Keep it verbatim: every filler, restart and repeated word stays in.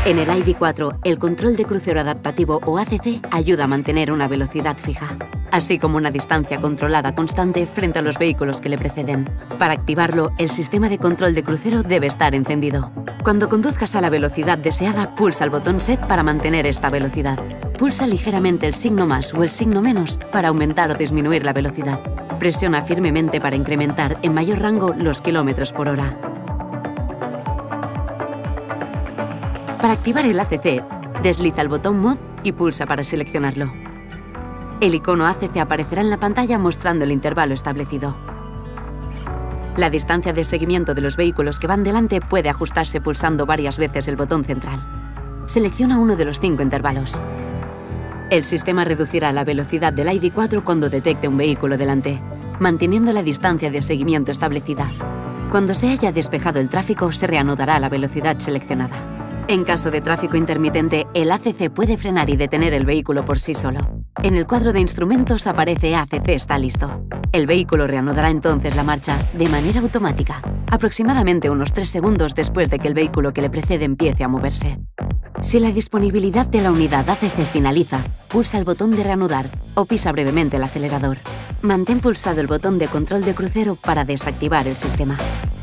En el I D cuatro, el control de crucero adaptativo o A C C ayuda a mantener una velocidad fija, así como una distancia controlada constante frente a los vehículos que le preceden. Para activarlo, el sistema de control de crucero debe estar encendido. Cuando conduzcas a la velocidad deseada, pulsa el botón SET para mantener esta velocidad. Pulsa ligeramente el signo más o el signo menos para aumentar o disminuir la velocidad. Presiona firmemente para incrementar en mayor rango los kilómetros por hora. Para activar el A C C, desliza el botón Mod y pulsa para seleccionarlo. El icono A C C aparecerá en la pantalla mostrando el intervalo establecido. La distancia de seguimiento de los vehículos que van delante puede ajustarse pulsando varias veces el botón central. Selecciona uno de los cinco intervalos. El sistema reducirá la velocidad del I D cuatro cuando detecte un vehículo delante, manteniendo la distancia de seguimiento establecida. Cuando se haya despejado el tráfico, se reanudará la velocidad seleccionada. En caso de tráfico intermitente, el A C C puede frenar y detener el vehículo por sí solo. En el cuadro de instrumentos aparece A C C está listo. El vehículo reanudará entonces la marcha de manera automática, aproximadamente unos tres segundos después de que el vehículo que le precede empiece a moverse. Si la disponibilidad de la unidad A C C finaliza, pulsa el botón de reanudar o pisa brevemente el acelerador. Mantén pulsado el botón de control de crucero para desactivar el sistema.